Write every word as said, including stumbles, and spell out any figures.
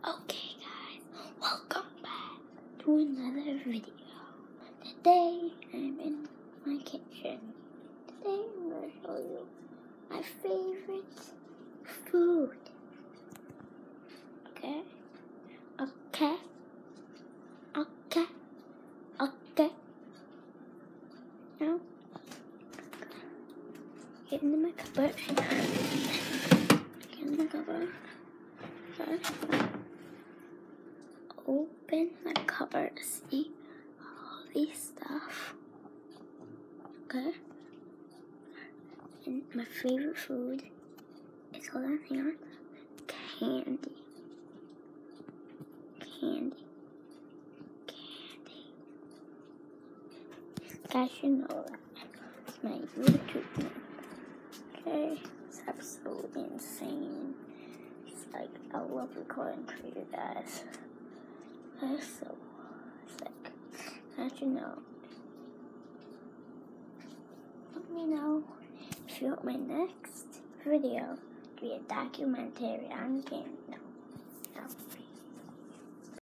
Okay guys, welcome back to another video. Today I'm in my kitchen. Today I'm going to show you my favorite food. Okay? Okay? Okay? Okay? Now, get into my cupboard. Get in the cupboard. Okay. Open my cupboard to see all these stuff. Okay. And my favorite food is, hold on, hang on, candy. Candy. Candy. Guys should know that. It's my YouTube name. Okay. It's absolutely insane. It's like, I love recording for you guys. That's so sick. How'd you know? Let me know if you want my next video to be a documentary on game. No. No.